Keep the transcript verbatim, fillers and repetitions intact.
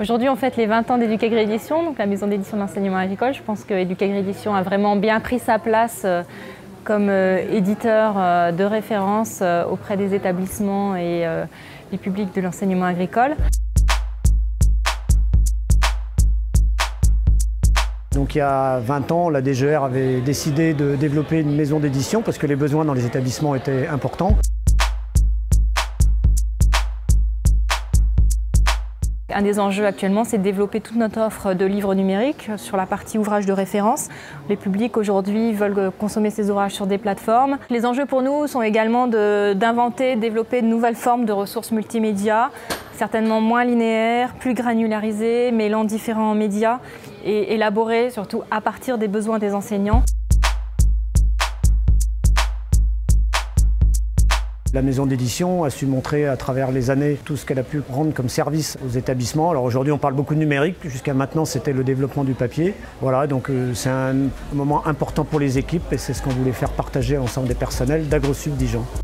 Aujourd'hui, on fête les vingt ans d'Éducagri Édition, donc la maison d'édition de l'enseignement agricole. Je pense que Éducagri Édition a vraiment bien pris sa place euh, comme euh, éditeur euh, de référence euh, auprès des établissements et euh, du public de l'enseignement agricole. Donc il y a vingt ans, la D G R avait décidé de développer une maison d'édition parce que les besoins dans les établissements étaient importants. Un des enjeux actuellement, c'est de développer toute notre offre de livres numériques sur la partie ouvrages de référence. Les publics aujourd'hui veulent consommer ces ouvrages sur des plateformes. Les enjeux pour nous sont également d'inventer, de, développer de nouvelles formes de ressources multimédia, certainement moins linéaires, plus granularisées, mêlant différents médias et élaborées surtout à partir des besoins des enseignants. La maison d'édition a su montrer à travers les années tout ce qu'elle a pu rendre comme service aux établissements. Alors aujourd'hui on parle beaucoup de numérique, jusqu'à maintenant c'était le développement du papier. Voilà, donc euh, c'est un moment important pour les équipes et c'est ce qu'on voulait faire partager à l'ensemble des personnels d'AgroSud Dijon.